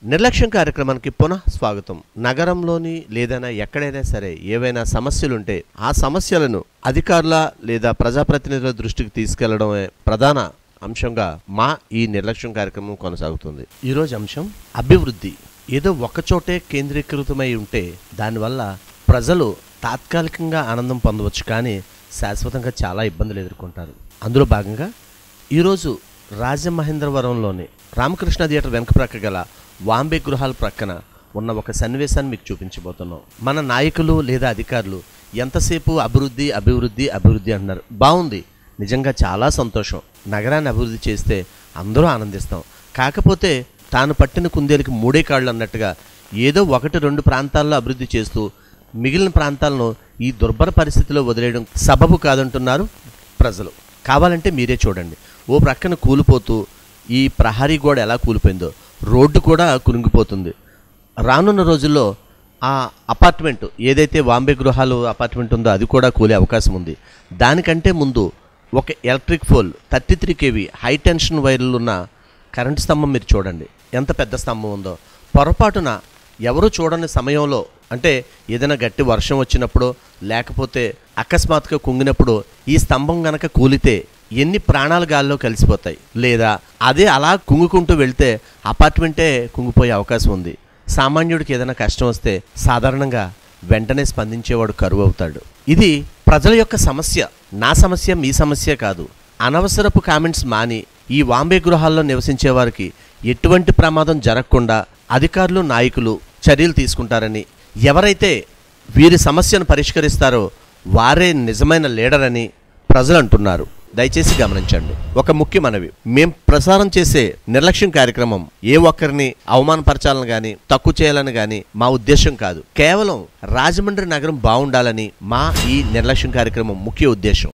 నిర్లక్ష్యం కార్యక్రమానికి పునః స్వాగతం. నగరంలోని లేదైనా ఎక్కడైనా సరే ఏవైనా సమస్యలుంటే ఆ సమస్యలను అధికారుల లేదా ప్రజాప్రతినిధుల దృష్టికి తీసుకెళ్లడమే ప్రధాన అంశంగా మా ఈ నిర్లక్ష్యం కార్యక్రమం కొనసాగుతుంది. ఈరోజు అంశం అభివృద్ధి. ఏదో ఒకచోటే కేంద్రీకృతమై ఉంటే దానివల్ల ప్రజలు తాత్కాలికంగా ఆనందం పొందవచ్చు, కానీ శాశ్వతంగా చాలా ఇబ్బందులు ఎదుర్కొంటారు. అందులో భాగంగా ఈరోజు రాజమహేంద్రవరంలోని రామకృష్ణ థియేటర్ వెనక ప్రక్క గల వాంబే గృహాల ప్రక్కన ఉన్న ఒక సన్నివేశాన్ని మీకు చూపించబోతున్నాం. మన నాయకులు లేదా అధికారులు ఎంతసేపు అభివృద్ధి అభివృద్ధి అభివృద్ధి అంటున్నారు. బాగుంది, నిజంగా చాలా సంతోషం. నగరాన్ని అభివృద్ధి చేస్తే అందరూ ఆనందిస్తాం. కాకపోతే తాను పట్టిన కుందేలుకి మూడే కాళ్ళు అన్నట్టుగా ఏదో 1-2 ప్రాంతాల్లో అభివృద్ధి చేస్తూ మిగిలిన ప్రాంతాలను ఈ దుర్భర పరిస్థితిలో వదిలేయడం సబబు కాదంటున్నారు ప్రజలు. కావాలంటే మీరే చూడండి. ఓ ప్రక్కన కూలిపోతూ ఈ ప్రహరీ గోడ ఎలా కూలిపోయిందో, రోడ్డు కూడా కురింగిపోతుంది. రానున్న రోజుల్లో ఆ అపార్ట్మెంట్ ఏదైతే వాంబే గృహాలు అపార్ట్మెంట్ ఉందో అది కూడా కూలే అవకాశం ఉంది. దానికంటే ముందు ఒక electric pole 33 kV high tension వైర్లు ఉన్న కరెంటు స్తంభం మీరు చూడండి, ఎంత పెద్ద స్తంభం ఉందో. పొరపాటున ఎవరు చూడని సమయంలో, అంటే ఏదైనా గట్టి వర్షం వచ్చినప్పుడు లేకపోతే అకస్మాత్తుగా కుంగినప్పుడు ఈ స్తంభం గనక కూలితే ఎన్ని ప్రాణాలు గాల్లో కలిసిపోతాయి. లేదా అదే అలా కుంగుకుంటూ వెళ్తే అపార్ట్మెంటే కుంగిపోయే అవకాశం ఉంది. సామాన్యుడికి ఏదైనా కష్టం వస్తే సాధారణంగా వెంటనే స్పందించేవాడు కరువు అవుతాడు. ఇది ప్రజల యొక్క సమస్య, నా సమస్య మీ సమస్య కాదు. అనవసరపు కామెంట్స్ మాని ఈ వాంబే గృహాల్లో నివసించే వారికి ఎటువంటి ప్రమాదం జరగకుండా అధికారులు నాయకులు చర్యలు తీసుకుంటారని, ఎవరైతే వీరి సమస్యను పరిష్కరిస్తారో వారే నిజమైన లీడర్ అని ప్రజలు అంటున్నారు. దయచేసి గమనించండి. ఒక ముఖ్య మనవి, మేం ప్రసారం చేసే నిర్లక్ష్యం కార్యక్రమం ఏ ఒక్కరిని అవమానపరచాలని కానీ తక్కువ చేయాలని కానీ మా ఉద్దేశం కాదు. కేవలం రాజమండ్రి నగరం బాగుండాలని మా ఈ నిర్లక్ష్యం కార్యక్రమం ముఖ్య ఉద్దేశం.